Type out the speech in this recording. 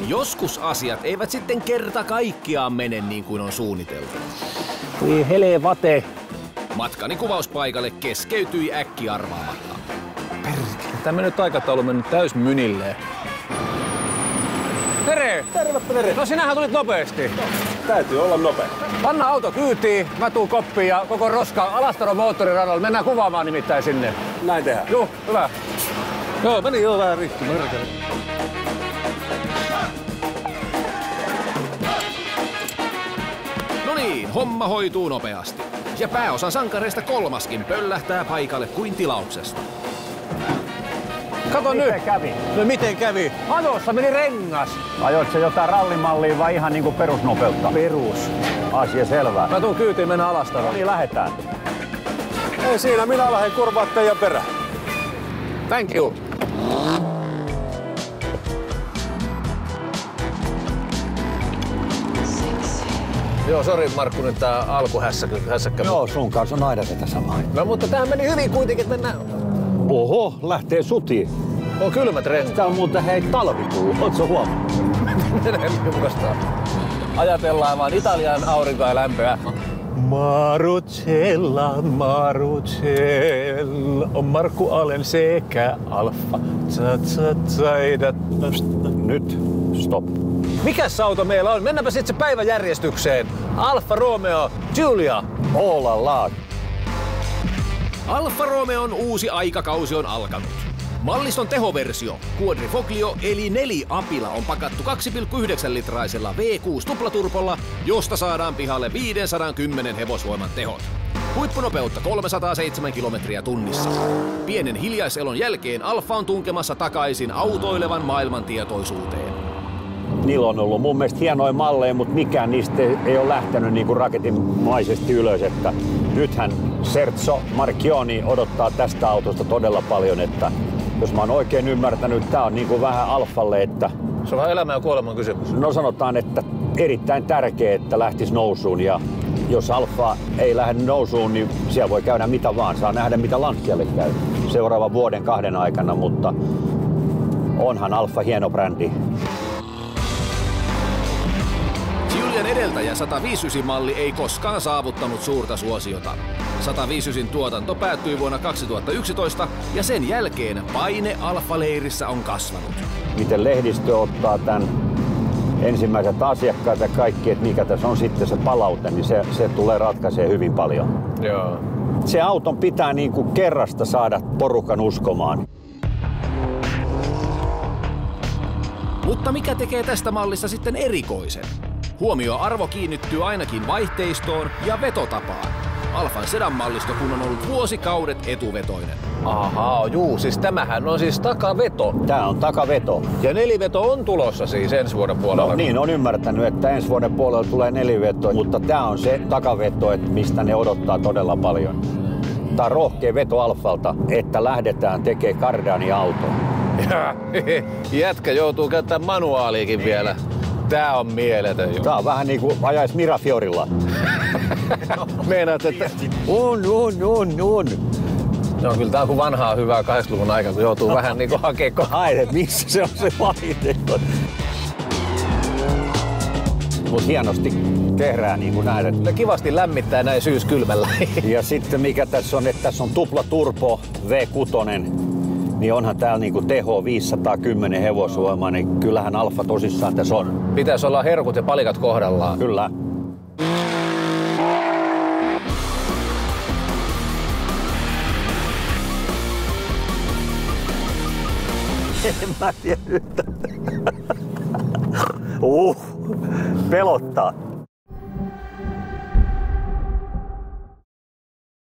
Joskus asiat eivät sitten kerta kaikkiaan mene niin kuin on suunniteltu. Voi helevate. Matkani kuvauspaikalle keskeytyi äkkiarvaamatta. Perkele, tämä nyt aikataulu on mennyt täys mynilleen. Tere! Terve. No sinähän tulit nopeasti. No, täytyy olla nopea. Panna auto kyytiin, mä tuun koppiin ja koko roska Alastaron moottoriradalla. Mennään kuvaamaan nimittäin sinne. Näin tehdään. Joo, hyvä. Joo, meni jo vähän rikki. No niin, homma hoituu nopeasti. Ja pääosa sankareista kolmaskin pöllähtää paikalle kuin tilauksesta. Kato Miten nyt. kävi? No miten kävi? Ajossa meni rengas. Ajoit se jotain rallimallia vai ihan niinku perusnopeutta? Perus. Asia selvä. Mä tuun kyytiin, mennään Alastaroon. Niin lähetään. Ei siinä, minä lähden kurvaa teidän perään. Thank you. Joo, sori Markku, nyt tää alkuhässäkkä. Joo, sun kanssa on aina tätä samaa. No mutta tämähän meni hyvin kuitenkin, että mennään. Oho, lähtee sutiin. On kylmät renkaat. Tää on muuten hei talvi tullut, oot sä huomannut? Menee liukastaan. Ajatellaan vaan Italian aurinkoa ja lämpöä. Marcella, on Markku Allen sekä Alfa. Nyt, stop. Mikäs auto meillä on? Mennäänpä sitten se päiväjärjestykseen. Alfa Romeo Giulia. Olala. Alfa Romeon uusi aikakausi on alkanut. Malliston tehoversio, Quadrifoglio eli neliapila on pakattu 2,9-litraisella V6 tuplaturbolla, josta saadaan pihalle 510 hevosvoiman tehot. Huippunopeutta 307 kilometriä tunnissa. Pienen hiljaiselon jälkeen Alfa on tunkemassa takaisin autoilevan maailman tietoisuuteen. Niillä on ollut mun mielestä hienoja malleja, mutta mikään niistä ei ole lähtenyt niinku raketinmaisesti ylös. Että nythän Sergio Marchionne odottaa tästä autosta todella paljon, että jos mä oon oikein ymmärtänyt, tää on niinku vähän Alfalle, että Se on vähän elämän ja kuoleman kysymys. no sanotaan, että erittäin tärkeä, että lähtisi nousuun ja jos Alfa ei lähde nousuun, niin siellä voi käydä mitä vaan. Saa nähdä mitä Lancialle käy seuraavan vuoden kahden aikana, mutta onhan Alfa hieno brändi. Giulian edeltäjä 159-malli ei koskaan saavuttanut suurta suosiota. 159 tuotanto päättyi vuonna 2011 ja sen jälkeen paine Alfa-leirissä on kasvanut. Miten lehdistö ottaa tämän ensimmäiset asiakkaat ja kaikki, että mikä tässä on sitten se palaute, niin se tulee ratkaisee hyvin paljon. Joo. Se auton pitää niin kuin kerrasta saada porukan uskomaan. Mutta mikä tekee tästä mallista sitten erikoisen? Huomioarvo kiinnittyy ainakin vaihteistoon ja vetotapaan. Alfan sedan-mallisto kun on ollut vuosikaudet etuvetoinen. Ahaa, juu, siis tämähän on siis takaveto. Tää on takaveto. Ja neliveto on tulossa siis ensi vuoden puolella. No niin, on ymmärtänyt, että ensi vuoden puolella tulee neliveto, mutta tää on se takaveto, että mistä ne odottaa todella paljon. Tää on rohkea veto Alfalta, että lähdetään tekemään Cardani-auto. Ja jätkä joutuu käyttämään manuaaliikin vielä. Tää on mieletön. Tää on vähän niinku ajais Mirafiorilla. Meinaat, että... On. No kyllä tää on kuin vanhaa hyvää 80-luvun aikaa, kun joutuu vähän niinku hakemaan. Ai, et missä se on se vaihtoehto? Mut hienosti tehdään niin kuin näin. Ne kivasti lämmittää näin syyskylmällä. Ja sitten mikä tässä on, että tässä on tupla turbo V6, niin onhan täällä niinku teho 510 hevosvoimaa, niin kyllähän Alfa tosissaan tässä on. Pitäisi olla herkut ja palikat kohdallaan. Kyllä. En mä tiedä. Pelottaa.